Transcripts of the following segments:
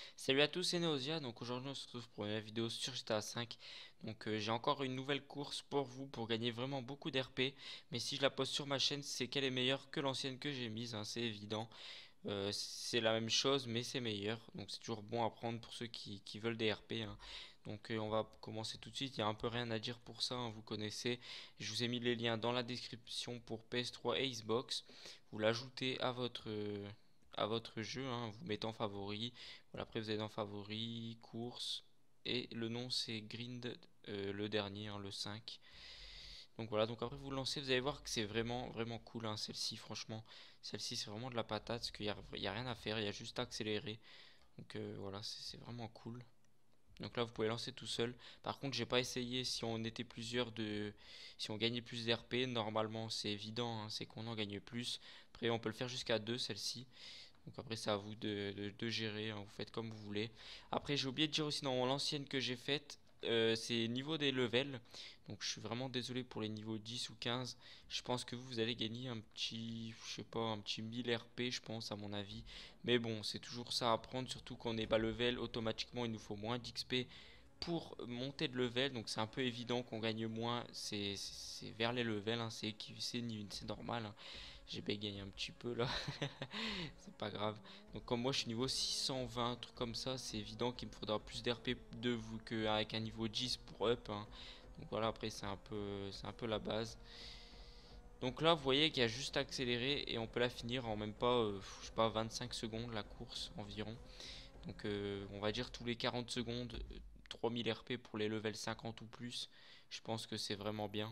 Salut à tous, c'est Neosia. Donc aujourd'hui on se retrouve pour une nouvelle vidéo sur GTA 5. Donc j'ai encore une nouvelle course pour vous pour gagner vraiment beaucoup d'RP. Mais si je la poste sur ma chaîne, c'est qu'elle est meilleure que l'ancienne que j'ai mise, hein, c'est évident. C'est la même chose mais c'est meilleur. Donc c'est toujours bon à prendre pour ceux qui veulent des RP, hein. Donc on va commencer tout de suite. Il n'y a un peu rien à dire pour ça, hein, vous connaissez. Je vous ai mis les liens dans la description pour PS3 et Xbox. Vous l'ajoutez à votre jeu, hein, vous mettez en favori. Voilà, après vous allez dans favori, course, et le nom c'est Grind, le dernier, hein, le 5. Donc voilà, donc après vous lancez, vous allez voir que c'est vraiment vraiment cool, hein, celle-ci, franchement. Celle-ci c'est vraiment de la patate, parce qu'il y a rien à faire, il y a juste à accélérer. Donc voilà, c'est vraiment cool. Donc là vous pouvez lancer tout seul. Par contre j'ai pas essayé si on était plusieurs si on gagnait plus d'RP. Normalement c'est évident, hein, c'est qu'on en gagne plus. Après on peut le faire jusqu'à 2 celle-ci. Donc après c'est à vous de gérer, hein, vous faites comme vous voulez. Après j'ai oublié de dire aussi dans l'ancienne que j'ai faite, c'est niveau des levels. Donc je suis vraiment désolé pour les niveaux 10 ou 15. Je pense que vous allez gagner un petit, je sais pas, un petit 1000 RP je pense à mon avis. Mais bon c'est toujours ça à prendre, surtout quand on n'est pas level, automatiquement il nous faut moins d'XP pour monter de level. Donc c'est un peu évident qu'on gagne moins, c'est vers les levels, hein, c'est normal, hein. J'ai bégayé un petit peu là. C'est pas grave. Donc comme moi je suis niveau 620, un truc comme ça, c'est évident qu'il me faudra plus d'RP de vous qu'avec un niveau 10 pour up, hein. Donc voilà, après c'est un peu la base. Donc là vous voyez qu'il y a juste à accélérer et on peut la finir en même pas, je sais pas, 25 secondes la course environ. Donc on va dire tous les 40 secondes, 3000 RP pour les levels 50 ou plus. Je pense que c'est vraiment bien.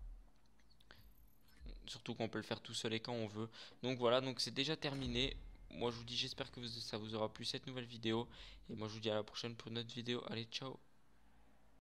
Surtout qu'on peut le faire tout seul et quand on veut. Donc voilà, donc c'est déjà terminé. Moi je vous dis, j'espère que ça vous aura plu cette nouvelle vidéo. Et moi je vous dis à la prochaine pour une autre vidéo. Allez, ciao.